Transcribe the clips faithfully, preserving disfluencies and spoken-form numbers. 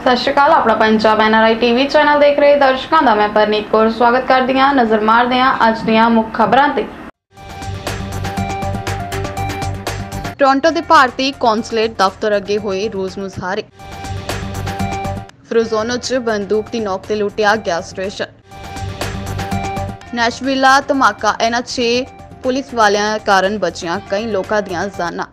सत श्री अकाल। अपना Punjab N R I TV channel देख रहे दर्शकों का मैं परनीत कौर स्वागत करती हाँ। नज़र मारते हैं अज दीआं मुख खबरां ते। टोरंटो के भारतीय कौंसलेट दफ्तर अगे होए रोज़ मुजाहरे। फ्रोजोनो च बंदूक की नोक ते लुटिया गैस स्टेशन। नैशविला धमाका, इन्हां छे पुलिस वालियां कारण बचियां कई लोगों दीआं जानां।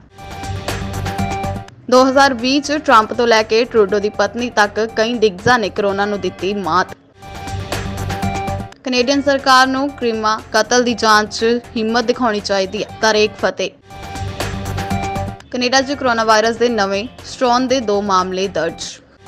दो हज़ार भी च ट्रंप तो लैके ट्रूडो की पत्नी तक कई दिग्गजां ने कोरोना नूं दित्ती मात। कनेडियन सरकार नूं क्रीमा कतल की जांच हिम्मत दिखानी चाहिए, तारीक फतेह। कनेडा च कोरोना वायरस के नवे स्ट्रॉन के दो मामले दर्ज।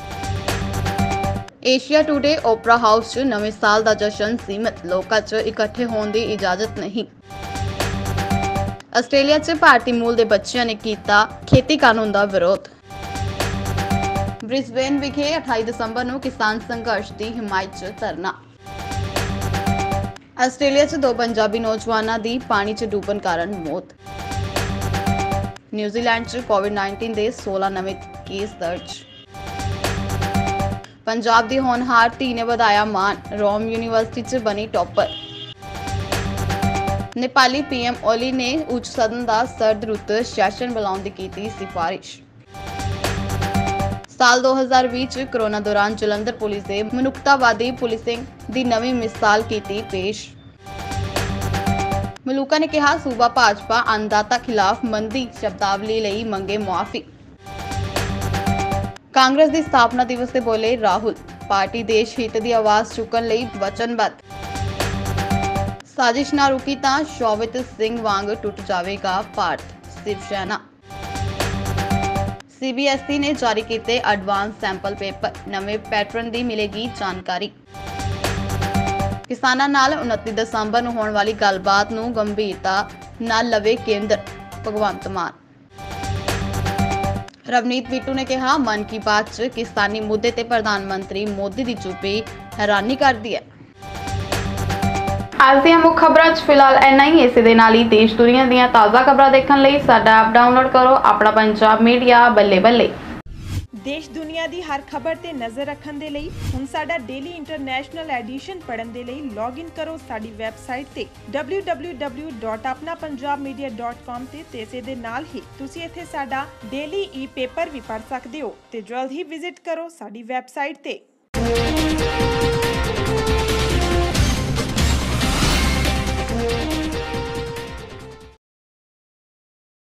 एशिया टुडे ओपरा हाउस च नवे साल का जश्न सीमित, लोकां च इकट्ठे होने की इजाजत नहीं। आस्ट्रेलिया च भारतीय मूल के बच्चों ने किया खेती कानून का विरोध। ब्रिस्बेन विखे अठाई दिसंबर को किसान संघर्ष की हिमायत च धरना। आस्ट्रेलिया च दो पंजाबी नौजवानों की पानी च डूबन कारण मौत। न्यूजीलैंड च कोविड नाइनटीन के सोलह नवे केस दर्ज। पंजाब की होनहार धी ने वधाया मान, रोम यूनीवर्सिटी च बनी टॉपर। नेपाली पीएम ओली ने उच्च सदन का सर्द रुत सैशन बुलाने की की सिफारिश। साल दो हज़ार भी च कोरोना दौरान जलंधर पुलिस ने मनुखतावादी पुलिसिंग की नवी मिसाल की पेश। मलूका ने कहा सूबा भाजपा अन्नदाता खिलाफ मंदी शब्दावली लई मंगे मुआफी। कांग्रेस की स्थापना दिवस से बोले राहुल, पार्टी देश हित की आवाज़ चुकन लई वचनबद्ध। साजिश ना रुकी तो शौवित सिंह वांग टुट जाएगा भारत, शिवसेना। सीबीएसई ने जारी किए एडवांस सैंपल पेपर, नवे पैटर्न की मिलेगी जानकारी। किसानों नाल उनतीस दिसंबर को होने वाली गलबात नूं गंभीरता नाल लवे केंद्र, भगवंत मान। रवनीत बिट्टू ने कहा मन की बात च किसानी मुद्दे ते प्रधानमंत्री मोदी की चुप्पी हैरानी करती है। आज ਦੀਆਂ ਮੁੱਖ ਖਬਰਾਂ 'ਚ ਫਿਲਹਾਲ ਇੰਨਾ ਹੀ। ਇਸੇ ਦੇ ਨਾਲ ਹੀ ਦੇਸ਼ ਦੁਨੀਆ ਦੀਆਂ ਤਾਜ਼ਾ ਖਬਰਾਂ ਦੇਖਣ ਲਈ ਸਾਡਾ ਐਪ ਡਾਊਨਲੋਡ ਕਰੋ, ਆਪਣਾ ਪੰਜਾਬ ਮੀਡੀਆ ਬੱਲੇ ਬੱਲੇ। देश दुनिया की हर खबर ते नज़र रखने दे लई हुण साडा डेली इंटरनेशनल एडिशन पढ़न दे लई लॉग इन करो साडी वैबसाइट ते डबल्यू डबल्यू डबल्यू डॉट अपना पंजाब मीडिया डॉट कॉम ते ते इसे दे नाल ही तुसी इत्थे साडा डेली ई पेपर भी पढ़ सकदे हो ते जल्द ही विजिट करो साडी वैबसाइट ते।